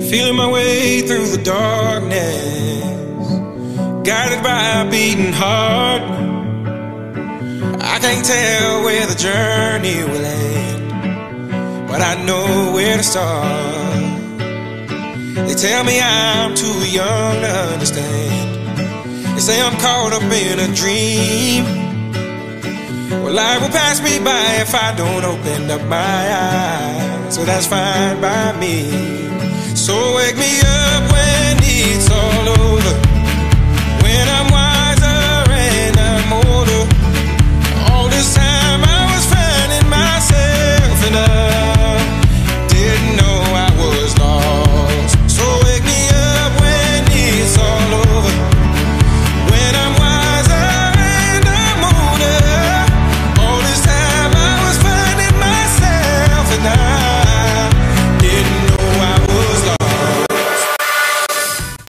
Feeling my way through the darkness, guided by a beating heart. I can't tell where the journey will end, but I know where to start. They tell me I'm too young to understand. They say I'm caught up in a dream. Well, life will pass me by if I don't open up my eyes, so that's fine by me. So wake me up when it's all over, when I'm